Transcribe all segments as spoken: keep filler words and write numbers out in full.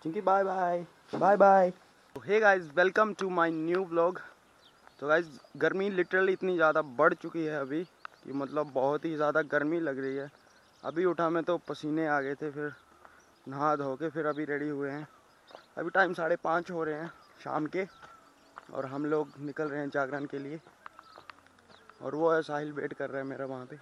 Chinki bye bye bye bye. Hey guys, welcome to my new vlog. तो guys, गर्मी literally इतनी ज़्यादा बढ़ चुकी है अभी कि मतलब बहुत ही ज़्यादा गर्मी लग रही है। अभी उठा मैं तो पसीने आ गए थे, फिर नहा धो के फिर अभी रेडी हुए हैं। अभी टाइम साढ़े पाँच हो रहे हैं शाम के और हम लोग निकल रहे हैं जागरण के लिए। और वो है साहिल, वेट कर रहा है मेरा वहाँ पे।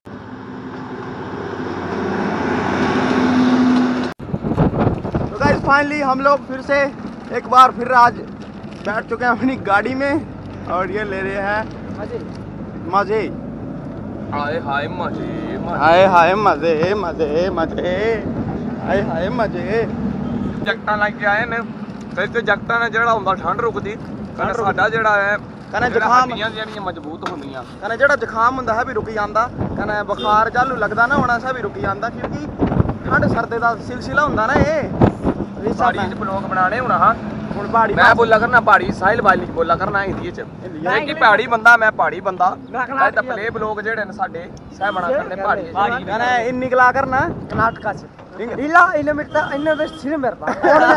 तो गाइस, फाइनली हम लोग फिर से एक बार फिर आज बैठ चुके हैं अपनी गाड़ी में और ये ले रहे हैं मजे मजे हाय हाय मजे हाय हाय मजे मजे मजे हाय हाय मजे। जगटा लग आए ने ते जगटा ने जेड़ा हुंदा ठंड रुकदी कने साडा जेड़ा है कने जुखाम ਜਿਹੜੀਆਂ ਮਜ਼ਬੂਤ ਹੁੰਦੀਆਂ कने जेड़ा जुखाम हुंदा है भी रुक जांदा, कने बुखार चालू लगदा ना होना सा भी रुक जांदा, क्योंकि ठंड सर्दी दा सिलसिला हुंदा ना। ये पहाड़ी च ब्लॉग बनाने हुन हां हुन पहाड़ी मैं बोला करना पहाड़ी, साहिल बाली बोला करना हिंदी च। मैं कि पहाड़ी बंदा, मैं पहाड़ी बंदा मैं तो प्ले ब्लॉग जेड़े ने साडे सह बना करने पहाड़ी कने इन निकला करना कर्नाटका से इला इने मिटता इने बस सिर मेरे पास।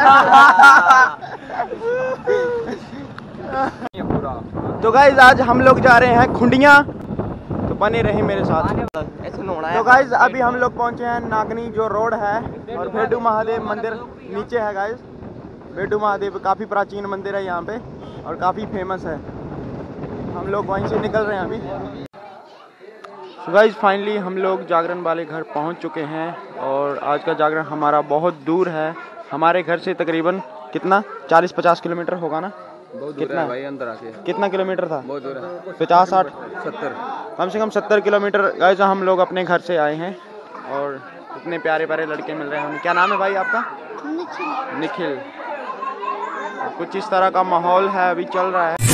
तो गाइज, आज हम लोग जा रहे हैं खुंडिया, तो बने रहे मेरे साथ। तो गाइज, अभी हम लोग पहुंचे हैं नागनी जो रोड है, और भेडू महादेव मंदिर नीचे है। गाइज, भेडू महादेव काफ़ी प्राचीन मंदिर है यहाँ पे और काफ़ी फेमस है। हम लोग वहीं से निकल रहे हैं अभी। तो गाइज, फाइनली हम लोग जागरण वाले घर पहुँच चुके हैं और आज का जागरण हमारा बहुत दूर है। हमारे घर से तकरीबन कितना चालीस पचास किलोमीटर होगा ना? बहुत कितना है भाई, अंदर आके कितना किलोमीटर था? बहुत दूर है, पचास साठ सत्तर कम से कम सत्तर किलोमीटर। गाइस, हम लोग अपने घर से आए हैं और इतने प्यारे प्यारे लड़के मिल रहे हैं हमें। क्या नाम है भाई आपका? निखिल। निखिल। कुछ इस तरह का माहौल है अभी चल रहा है।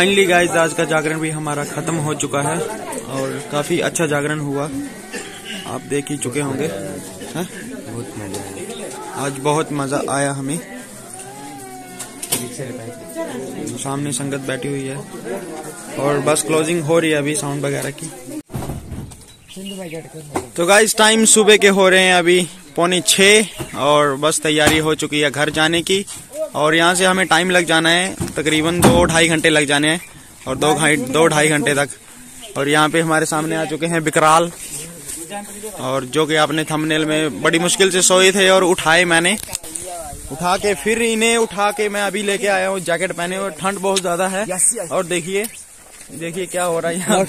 फाइनली गाइस आज का जागरण भी हमारा खत्म हो चुका है और काफी अच्छा जागरण हुआ, आप देख ही चुके होंगे। है? बहुत मजा आया आज, बहुत मजा आया हमें। सामने संगत बैठी हुई है और बस क्लोजिंग हो रही है अभी साउंड वगैरह की। तो गाइस टाइम सुबह के हो रहे हैं अभी पौने छः और बस तैयारी हो चुकी है घर जाने की। और यहाँ से हमें टाइम लग जाना है तकरीबन दो ढाई घंटे लग जाने हैं और दो घाई दो ढाई घंटे तक। और यहाँ पे हमारे सामने आ चुके हैं विकराल, और जो कि आपने थंबनेल में बड़ी मुश्किल से सोए थे और उठाए मैंने, उठा के फिर इन्हें उठा के मैं अभी लेके आया हूँ जैकेट पहने हुए। ठंड बहुत ज्यादा है और देखिए देखिए क्या हो रहा है यहाँ।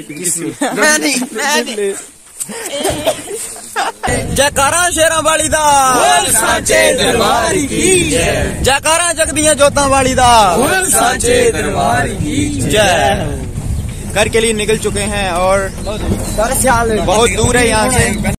जयकारा शेरा वाली दा, साचे दरबार की जय। जयकारा जगदियां जोता वाली दा, साचे दरबार की जय। घर के लिए निकल चुके हैं और बहुत दूर है यहाँ से।